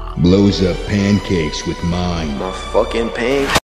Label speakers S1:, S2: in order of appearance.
S1: Blows up pancakes with mine.
S2: My fucking pancakes.